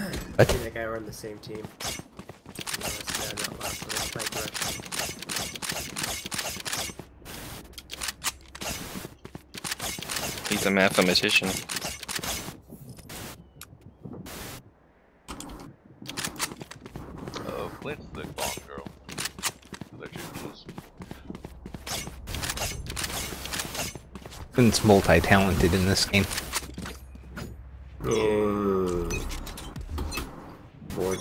What? Me and that guy were on the same team. No, that's not last one. Spike rush. He's a mathematician. Flint's the bomb girl. That you close. Finn's multi-talented in this game. Board.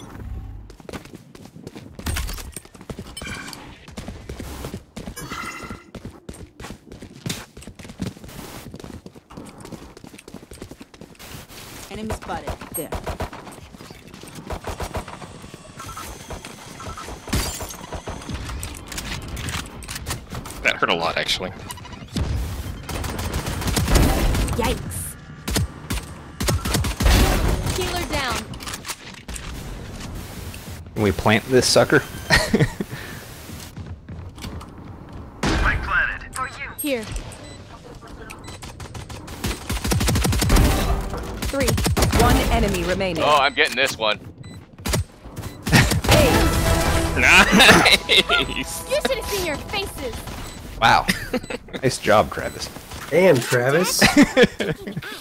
Enemy spotted. There. That hurt a lot, actually. Yikes. Healer down. Can we plant this sucker? Here. 3. One enemy remaining. Oh, I'm getting this one. Nice! You should have seen your faces. Wow. Nice job, Travis. Damn, Travis.